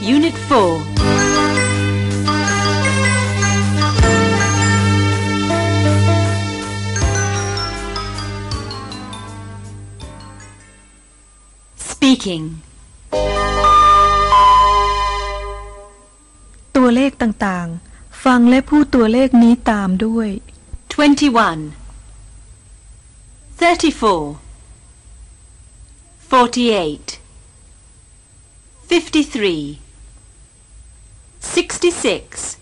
Unit 4 Speaking ตัวเลขต่างๆฟังและพูดตัวเลขนี้ตามด้วย 21 34 48 53 66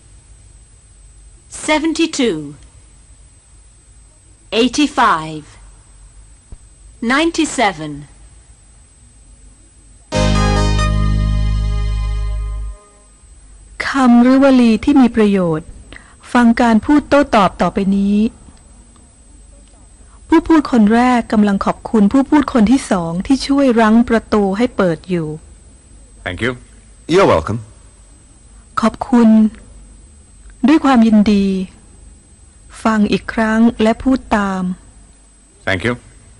72 85 97 คำหรือวลีที่มีประโยชน์ฟังการพูดโต้ตอบต่อไปนี้ผู้พูดคนแรกกำลังขอบคุณผู้พูดคนที่สองที่ช่วยรั้งประตูให้เปิดอยู่ Thank you. You're welcome. ขอบคุณด้วยความยินดีฟังอีกครั้งและพูดตาม Thank you.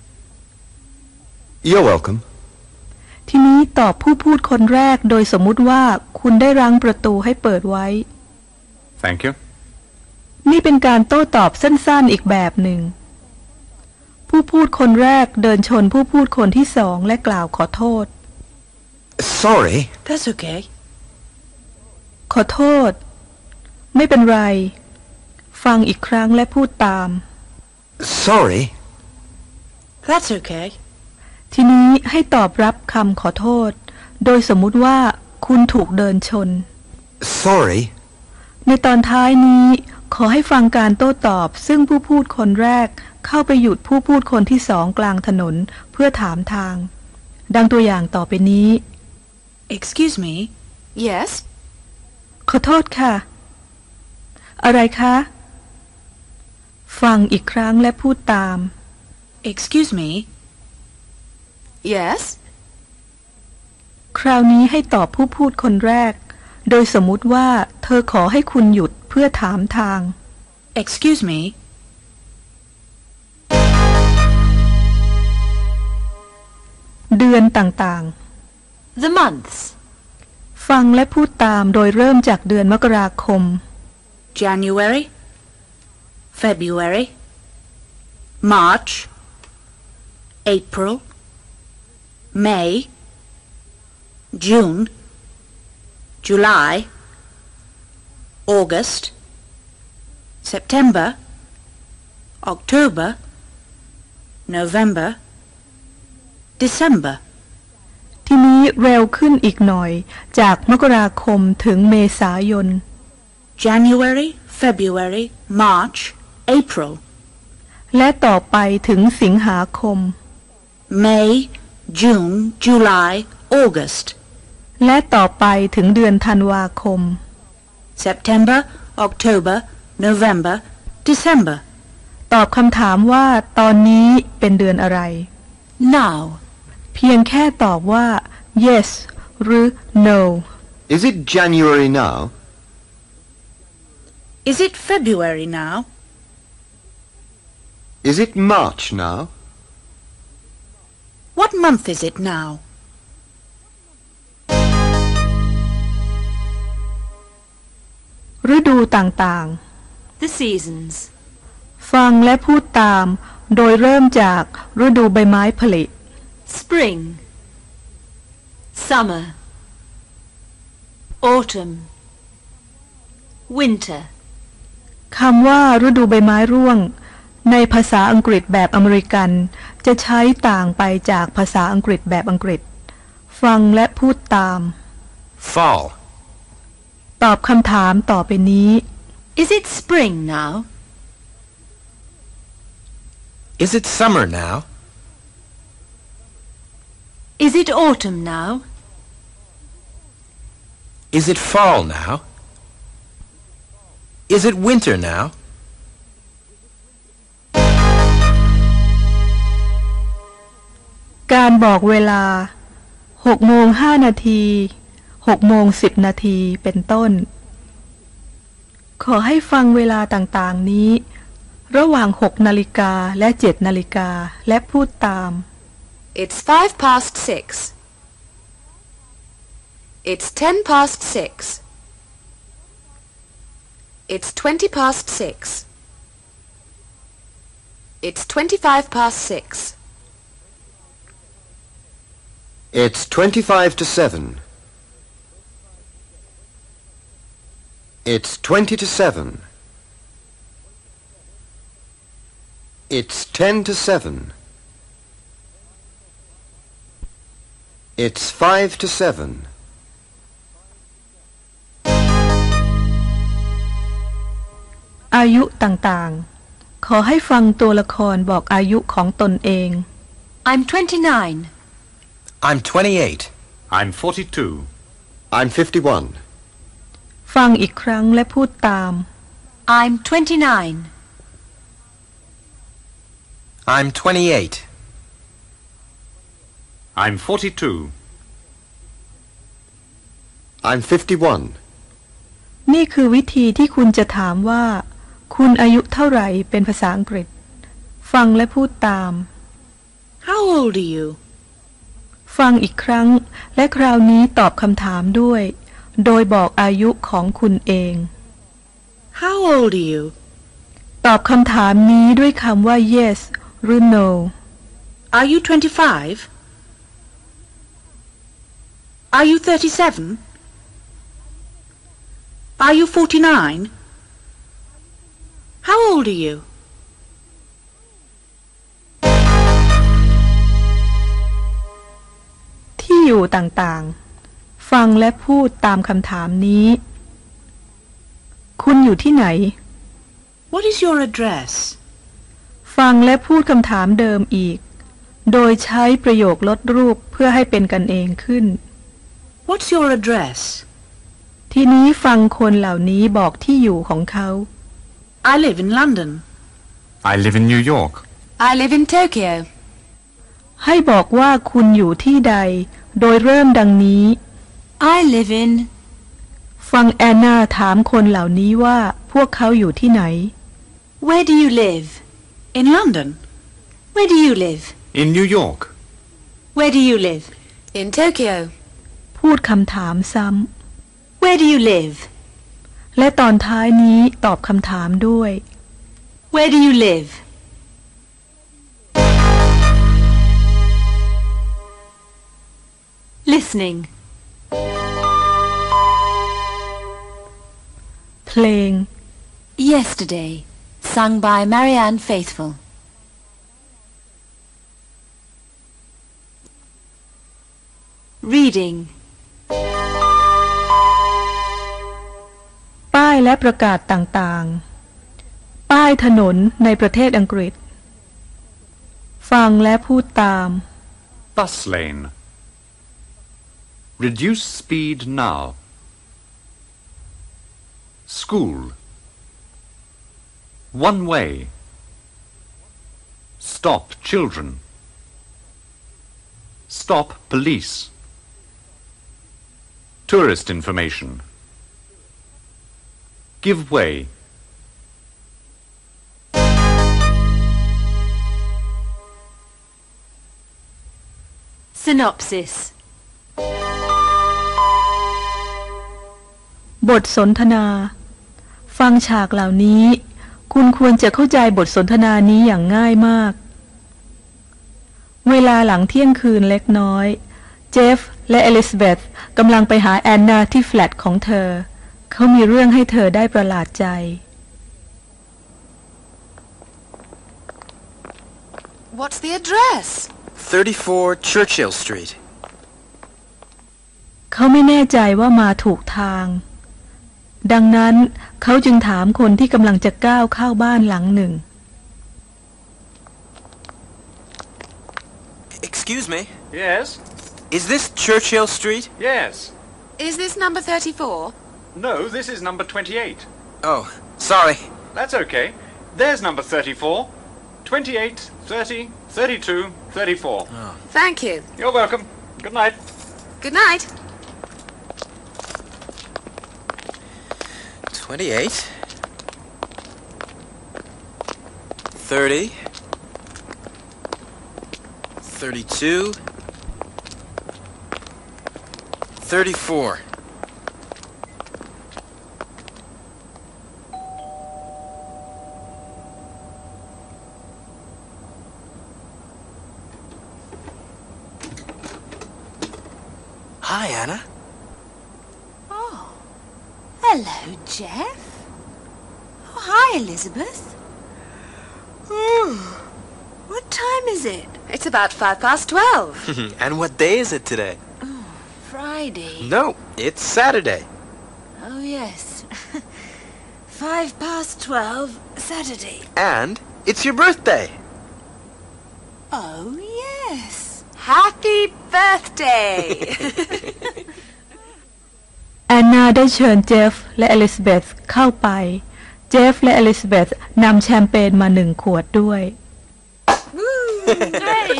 You're welcome. ทีนี้ตอบผู้พูดคนแรกโดยสมมุติว่าคุณได้รั้งประตูให้เปิดไว้ Thank you. นี่เป็นการโต้ตอบสั้นๆอีกแบบหนึ่งผู้พูดคนแรกเดินชนผู้พูดคนที่สองและกล่าวขอโทษ Sorry. That's okay ขอโทษไม่เป็นไรฟังอีกครั้งและพูดตาม Sorry. That's okay ทีนี้ให้ตอบรับคำขอโทษโดยสมมุติว่าคุณถูกเดินชน Sorry. ในตอนท้ายนี้ขอให้ฟังการโต้ตอบซึ่งผู้พูดคนแรกเข้าไปหยุดผู้พูดคนที่สองกลางถนนเพื่อถามทางดังตัวอย่างต่อไปนี้ Excuse me Yes ขอโทษค่ะอะไรคะฟังอีกครั้งและพูดตาม Excuse me Yes คราวนี้ให้ตอบผู้พูดคนแรกโดยสมมุติว่าเธอขอให้คุณหยุดเพื่อถามทาง Excuse me เดือนต่างๆ The months ฟังและพูดตามโดยเริ่มจากเดือนมกราคม January February March April May June July August September October November December ทีนี้เร็วขึ้นอีกหน่อยจากมกราคมถึงเมษายน January February March April และต่อไปถึงสิงหาคม May June July August และต่อไปถึงเดือนธันวาคม September October November December ตอบคำถามว่าตอนนี้เป็นเดือนอะไร Now เพียงแค่ตอบว่า yes หรือ no Is it January now? Is it February now? Is it March now? What month is it now? ฤดูต่างๆ The seasons ฟังและพูดตามโดยเริ่มจากฤดูใบไม้ผลิ Spring Summer Autumn Winter คำว่าฤดูใบไม้ร่วงในภาษาอังกฤษแบบอเมริกันจะใช้ต่างไปจากภาษาอังกฤษแบบอังกฤษฟังและพูดตาม Fall. ตอบคำถามต่อไปนี้ Is it spring now? Is it summer now? Is it autumn now? Is it fall now? Is it winter now? การบอกเวลา6:05 นาที6:10 นาทีเป็นต้นขอให้ฟังเวลาต่างๆนี้ระหว่าง6 นาฬิกาและ7 นาฬิกาและพูดตาม It's 6:05. It's 6:10. It's 6:20. It's 6:25. It's 25 to 7. It's 20 to 7. It's 10 to 7. It's 5 to 7. อายุต่างๆขอให้ฟังตัวละครบอกอายุของตนเอง I'm 29. I'm 28. I'm 42. I'm 51. ฟังอีกครั้งและพูดตาม I'm 29. I'm 28. I'm 42. I'm 51. นี่คือวิธีที่คุณจะถามว่าคุณอายุเท่าไหร่เป็นภาษาอังกฤษฟังและพูดตาม How old are you? ฟังอีกครั้งและคราวนี้ตอบคำถามด้วยโดยบอกอายุของคุณเอง How old are you? ตอบคำถามนี้ด้วยคำว่า yes หรือ no Are you 25? Are you 37? Are you 49? How old are you? ที่อยู่ต่างๆฟังและพูดตามคำถามนี้คุณอยู่ที่ไหน What is your address? ฟังและพูดคำถามเดิมอีกโดยใช้ประโยคลดรูปเพื่อให้เป็นกันเองขึ้น What's your address? ทีนี้ฟังคนเหล่านี้บอกที่อยู่ของเขา I live in London. I live in New York. I live in Tokyo. ให้บอกว่าคุณอยู่ที่ใดโดยเริ่มดังนี้ I live in. ฟังแอนนาถามคนเหล่านี้ว่าพวกเขาอยู่ที่ไหน Where do you live? In London. Where do you live? In New York. Where do you live? In Tokyo. พูดคำถามซ้ำ Where do you live? และตอนท้ายนี้ตอบคำถามด้วย Where do you live? Listening. เพลง Yesterday, sung by Marianne Faithfull. Reading. ป้ายและประกาศต่างๆ ป้ายถนนในประเทศอังกฤษ ฟังและพูดตาม Bus lane. Reduce speed now. School. One way. Stop children. Stop police. Tourist information. Give way. Synopsis. บทสนทนา ฟังฉากเหล่านี้ คุณควรจะเข้าใจบทสนทนานี้อย่างง่ายมาก เวลาหลังเที่ยงคืนเล็กน้อย เจฟและอลิซาเบธกำลังไปหาแอนนาที่แฟลตของเธอ เขามีเรื่องให้เธอได้ประหลาดใจ What's the address? 34 Churchill Street. เขาไม่แน่ใจว่ามาถูกทาง ดังนั้นเขาจึงถามคนที่กำลังจะก้าวเข้าบ้านหลังหนึ่ง Excuse me. Yes? Is this Churchill Street? Yes. Is this number 34? No, this is number 28. Oh, sorry. That's okay. There's number 34. 28, 30, 32, 34. Thank you. You're welcome. Good night. Good night. 28. 30. 32. 34. Hi, Anna. Hello, Jeff. Oh, hi, Elizabeth. What time is it? It's about 12:05. And what day is it today? Friday. No, it's Saturday. Oh, yes. 12:05, Saturday. And it's your birthday. Oh, yes. Happy birthday! แอนนาได้เชิญเจฟและอลิซาเบธเข้าไปเจฟและอลิซาเบธนำแชมเปญมา1 ขวดด้วย Great.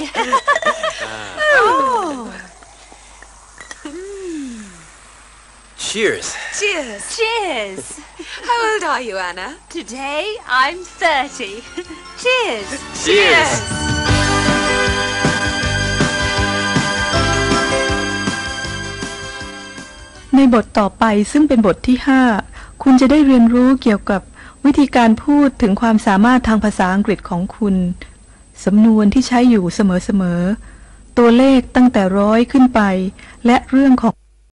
Cheers. Cheers. Cheers. How old are you, Anna? Today, I'm 30. Cheers. Cheers. ในบทต่อไปซึ่งเป็นบทที่5คุณจะได้เรียนรู้เกี่ยวกับวิธีการพูดถึงความสามารถทางภาษาอังกฤษของคุณสำนวนที่ใช้อยู่เสมอๆตัวเลขตั้งแต่100ขึ้นไปและเรื่องของ